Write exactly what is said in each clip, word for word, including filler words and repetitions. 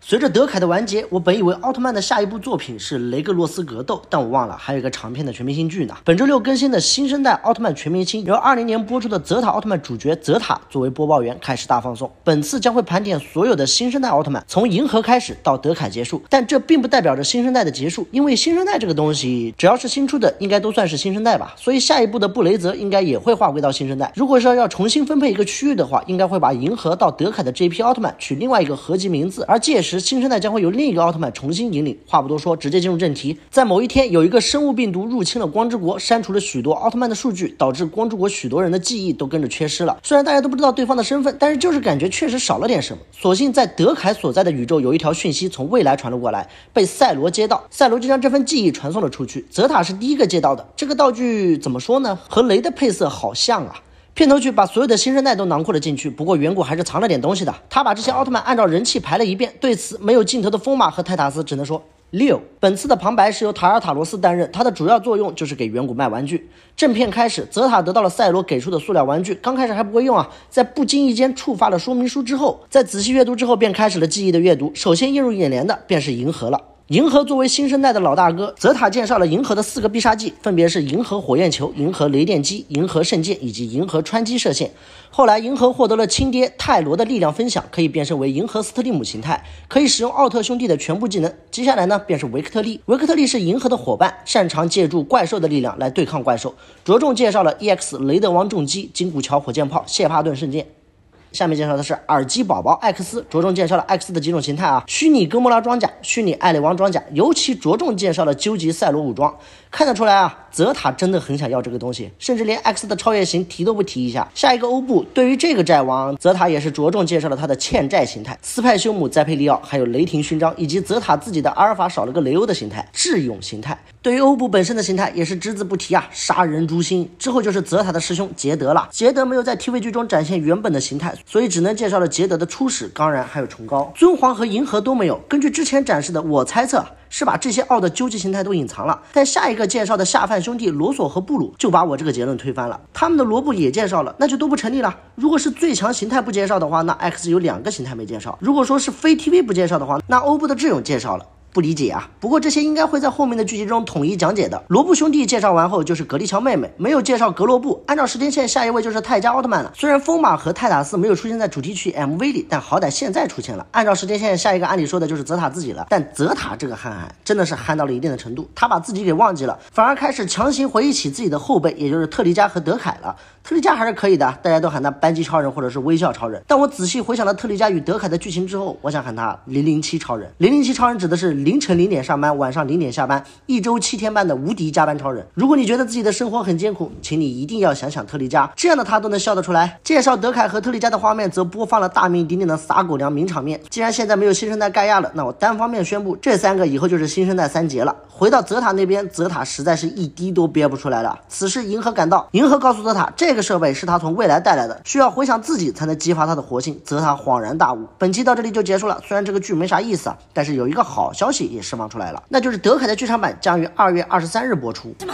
随着德凯的完结，我本以为奥特曼的下一部作品是雷格洛斯格斗，但我忘了还有一个长篇的全明星剧呢。本周六更新的新生代奥特曼全明星，由二零年播出的泽塔奥特曼主角泽塔作为播报员开始大放送。本次将会盘点所有的新生代奥特曼，从银河开始到德凯结束，但这并不代表着新生代的结束，因为新生代这个东西，只要是新出的，应该都算是新生代吧。所以下一部的布雷泽应该也会划归到新生代。如果是要重新分配一个区域的话，应该会把银河到德凯的这批奥特曼取另外一个合集名字，而届时新生代将会由另一个奥特曼重新引领。话不多说，直接进入正题。在某一天，有一个生物病毒入侵了光之国，删除了许多奥特曼的数据，导致光之国许多人的记忆都跟着缺失了。虽然大家都不知道对方的身份，但是就是感觉确实少了点什么。所幸在德凯所在的宇宙有一条讯息从未来传了过来，被赛罗接到，赛罗就将这份记忆传送了出去。泽塔是第一个接到的，这个道具怎么说呢？和雷的配色好像啊。片头曲把所有的新生代都囊括了进去，不过远古还是藏了点东西的。他把这些奥特曼按照人气排了一遍，对此没有镜头的风马和泰塔斯只能说六。本次的旁白是由塔尔塔罗斯担任，他的主要作用就是给远古卖玩具。正片开始，泽塔得到了赛罗给出的塑料玩具，刚开始还不会用啊，在不经意间触发了说明书之后，在仔细阅读之后便开始了记忆的阅读。首先映入眼帘的便是银河了。银河作为新生代的老大哥，泽塔介绍了银河的四个必杀技，分别是银河火焰球、银河雷电击、银河圣剑以及银河穿击射线。后来银河获得了亲爹泰罗的力量分享，可以变身为银河斯特利姆形态，可以使用奥特兄弟的全部技能。接下来呢便是维克特利，维克特利是银河的伙伴，擅长借助怪兽的力量来对抗怪兽，着重介绍了 E X 雷德王重击、金古桥火箭炮、谢帕顿圣剑。下面介绍的是耳机宝宝艾克斯，着重介绍了艾克斯的几种形态啊，虚拟哥莫拉装甲、虚拟艾雷王装甲，尤其着重介绍了究极赛罗武装。看得出来啊，泽塔真的很想要这个东西，甚至连 X 的超越型提都不提一下。下一个欧布，对于这个债王，泽塔也是着重介绍了他的欠债形态，斯派修姆、栽培利奥，还有雷霆勋章，以及泽塔自己的阿尔法少了个雷欧的形态，智勇形态。对于欧布本身的形态也是只字不提啊，杀人诛心。之后就是泽塔的师兄杰德了，杰德没有在 T V 剧中展现原本的形态，所以只能介绍了杰德的初始、钢然还有崇高。尊皇和银河都没有，根据之前展示的，我猜测是把这些奥的究极形态都隐藏了。但下一个介绍的下饭兄弟罗索和布鲁就把我这个结论推翻了，他们的罗布也介绍了，那就都不成立了。如果是最强形态不介绍的话，那 X 有两个形态没介绍；如果说是非 T V 不介绍的话，那欧布的智勇介绍了。不理解啊，不过这些应该会在后面的剧集中统一讲解的。罗布兄弟介绍完后就是格丽乔妹妹，没有介绍格罗布。按照时间线，下一位就是泰迦奥特曼了。虽然风马和泰塔斯没有出现在主题曲 M V 里，但好歹现在出现了。按照时间线，下一个按理说的就是泽塔自己了。但泽塔这个憨憨真的是憨到了一定的程度，他把自己给忘记了，反而开始强行回忆起自己的后辈，也就是特利迦和德凯了。特利迦还是可以的，大家都喊他班机超人或者是微笑超人。但我仔细回想了特利迦与德凯的剧情之后，我想喊他零零七超人。零零七超人指的是凌晨零点上班，晚上零点下班，一周七天半的无敌加班超人。如果你觉得自己的生活很艰苦，请你一定要想想特利迦，这样的他都能笑得出来。介绍德凯和特利迦的画面则播放了大名鼎鼎的撒狗粮名场面。既然现在没有新生代盖亚了，那我单方面宣布，这三个以后就是新生代三杰了。回到泽塔那边，泽塔实在是一滴都憋不出来了。此时银河赶到，银河告诉泽塔，这个设备是他从未来带来的，需要回想自己才能激发他的活性。泽塔恍然大悟。本期到这里就结束了，虽然这个剧没啥意思啊，但是有一个好消息也释放出来了，那就是德凯的剧场版将于二月二十三日播出。 ウル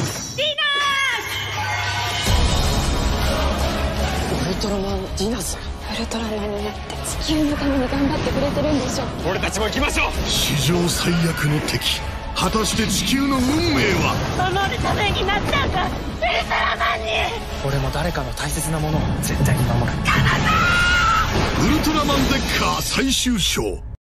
トラマンディナス、ウルトラマンになって地球のために頑張ってくれてるんでしょ。俺たちも行きましょう。 史上最悪の敵、果たして地球の運命は。 守るためになったんだ、ウルトラマンに。 俺も誰かの大切なものを絶対に守る。 ウルトラマンデッカー最終章。